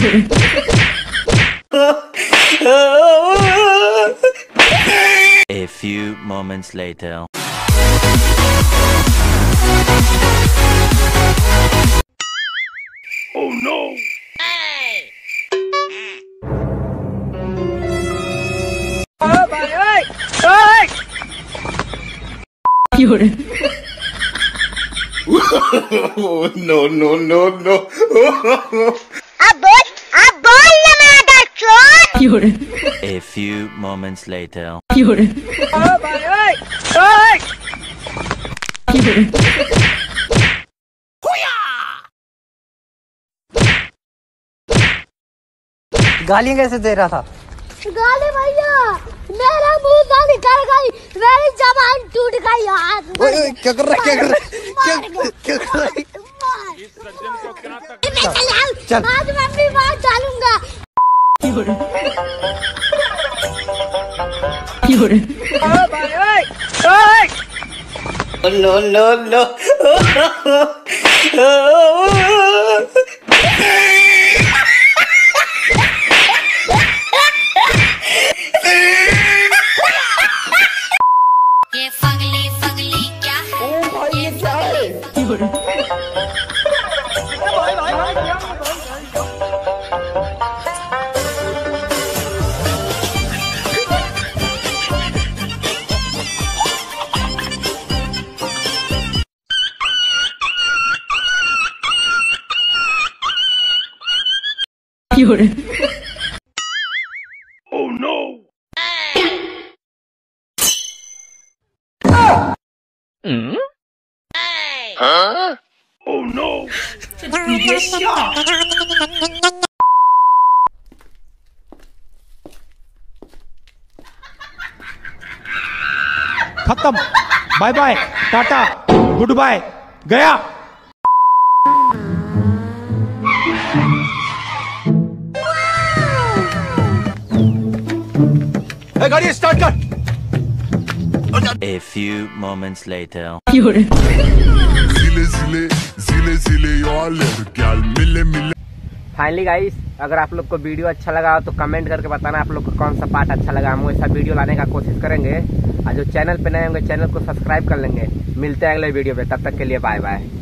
A few moments later. Oh no! Hey! Oh, Bhai! Hey! No, no, no, no. A few moments later. Oh, Bhai! Hey! गालियां कैसे दे रहा था? गाली भैया, मेरा मुंह गाली कर गई, मेरी जबान टूट गई यार। ओए क्या कर रहा है? क्या कर रहा है? क्या कर रहा है? चल, आज मैं अपनी बात डालूंगा। No, no, no. ये फगली फगली क्या है? ओ भाई ये क्या है? Oh no! Huh? Oh no! खत्म। Bye bye, tata, good bye, गया। गाड़ी स्टार्ट कर। A few moments later. Finally guys, अगर आप लोग को वीडियो अच्छा लगा तो कमेंट करके बताना आप लोग को कौन सा पार्ट अच्छा लगा। हम वैसा वीडियो लाने का कोशिश करेंगे और जो चैनल पे नए होंगे चैनल को सब्सक्राइब कर लेंगे। मिलते हैं अगले वीडियो पे, तब तक के लिए बाय बाय।